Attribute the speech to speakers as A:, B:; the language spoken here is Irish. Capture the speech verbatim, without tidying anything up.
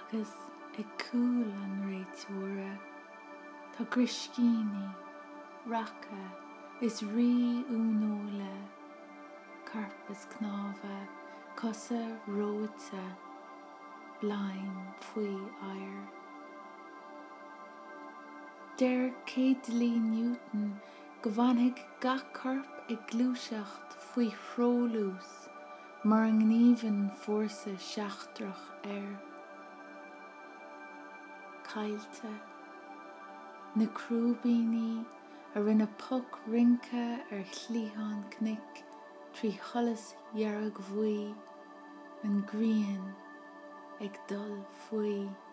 A: agus ag cúil an réitiúra, tá griscíní, racha, is rí únóla, carpas cnáfa, cosa róta, blaim faoi air. Deir Céadlí Newton go bhainfidh gach corp ag glúiseacht faoi chrólús mar an ngníomhainn fórsa seachtrach air. Cailte, na crúbíní a rinne puc rince ar chlíthán cnic trí cholas dhearg bhuí an ghrian ag dul faoi.